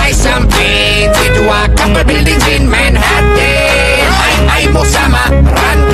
buy something. We do a couple buildings in Manhattan. Ay mo sama, run